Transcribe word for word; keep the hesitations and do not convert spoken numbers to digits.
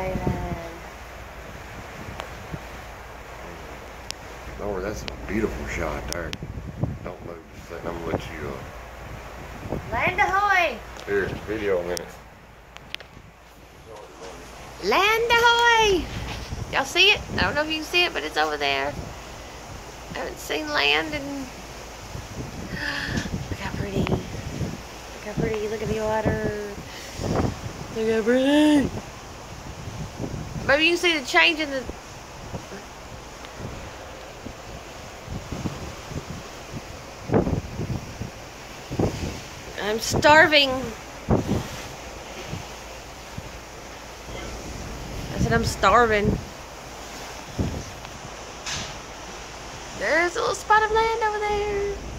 Island. Lord, that's a beautiful shot there. Don't move just a second. I'm gonna let you uh Land ahoy! here, video a minute. Land ahoy! Y'all see it? I don't know if you can see it, but it's over there. I haven't seen land and look how pretty. Look how pretty. Look at the water. Look how pretty. Maybe you can see the change in the I'm starving. I said I'm starving. There's a little spot of land over there.